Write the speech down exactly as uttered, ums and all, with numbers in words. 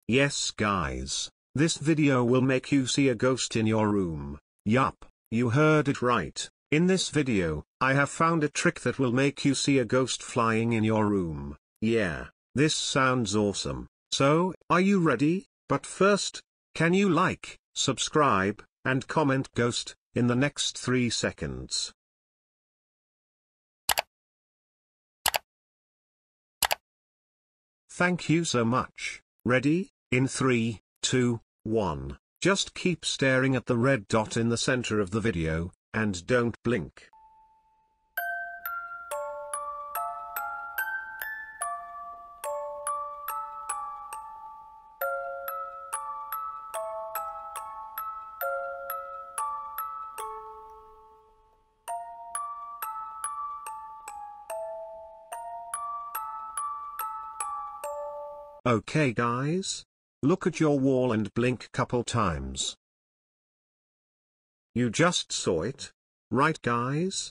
Yes guys, this video will make you see a ghost in your room. Yup, you heard it right. In this video, I have found a trick that will make you see a ghost flying in your room. Yeah, this sounds awesome. So, are you ready? But first, can you like, subscribe, and comment ghost in the next three seconds? Thank you so much. Ready? In three, two, one. Just keep staring at the red dot in the center of the video, and don't blink. Okay guys, look at your wall and blink couple times. You just saw it, right guys?